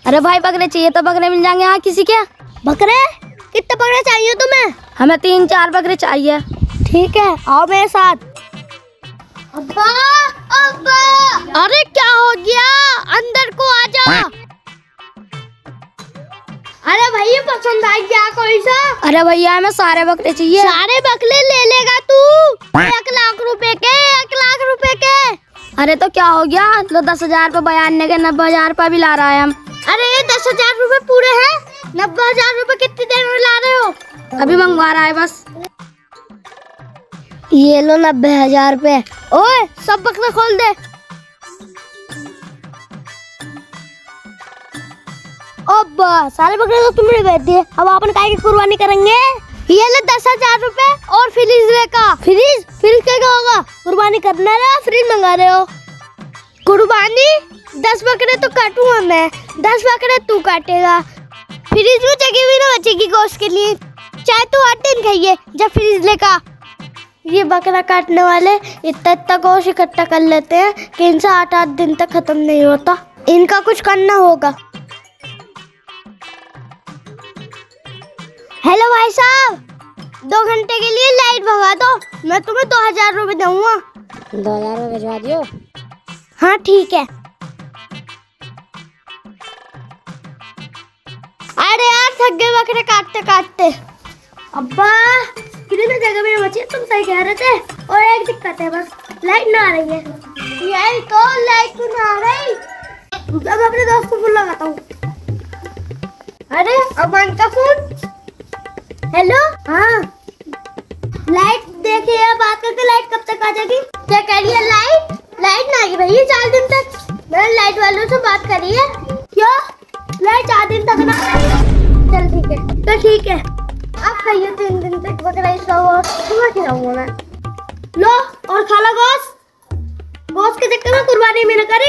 अरे भाई बकरे चाहिए तो बकरे मिल जाएंगे यहाँ किसी के। बकरे? कितने बकरे चाहिए तुम्हें? हमें 3-4 बकरे चाहिए। ठीक है, आओ मेरे साथ। अब्बा, अब्बा! अरे क्या हो गया? अंदर को आ जा। अरे भैया पसंद आ गया कोई सा? अरे भैया हमें सारे बकरे चाहिए। सारे बकरे ले लेगा तू? 1 लाख रुपए के, 1 लाख रुपए के। अरे तो क्या हो गया? लो 10,000 पे 92 के 90,000 रुपए भी ला रहा है हम। अरे ये 10,000 रुपए पूरे हैं? 90,000 रुपए कितनी देर में ला रहे हो? अभी मंगवा रहा है बस। ये लो 90,000 रुपए। ओए सब बकरे खोल दे। अब्बा सारे बकरे तो तुमने बेच दिए, अब अपन काय की कुर्बानी करेंगे? ये ले 10,000 रुपए और फ्रिज लेका। फ्रिज? फ्रिज क्या होगा? कुर्बानी करना है, फ्रिज मंगा रहे हो? कुर्बानी 10 बकरे तो काटूंगा मैं, 10 बकरे तू काटेगा। फ्रिज में जगह भी ना बचेगी गोश्त के लिए। चाहे तू 8 दिन खाइए, जब फ्रिज लेका। ये बकरा काटने वाले इतना गोश्त इकट्ठा कर लेते हैं कि इनसे 8-8 दिन तक खत्म नहीं होता। इनका कुछ करना होगा। हेलो भाई साहब, 2 घंटे के लिए लाइट भगा दो, मैं तुम्हें 2,000 रुपए दूंगा। 2,000 रुपए भिजवा दियो। हाँ ठीक है। अरे यार थक गए बकरे काटते काटते। अब्बा कितनी जगह में बची, तुम सही कह रहे थे। और एक दिक्कत है, बस लाइट ना आ रही है। यही तो लाइट क्यों ना आ रही? अब अपने दोस्त को फोन लगाता हूँ। अरे अमन का फोन। हेलो, हाँ लाइट देखिए, बात करके लाइट कब तक आ जाएगी? क्या कह रही है? लाइट ना आएगी भैया 4 दिन तक। मैंने लाइट वालों से बात करी है। क्या लाइट 4 दिन तक ना? चल ठीक है, तो ठीक है। अब खाइए 3 दिन तक बकरा सुबह खिलाऊंगा मैं। लो और खा लो गोश्त। गोश्त के चक्कर में कुर्बानी मैंने करी।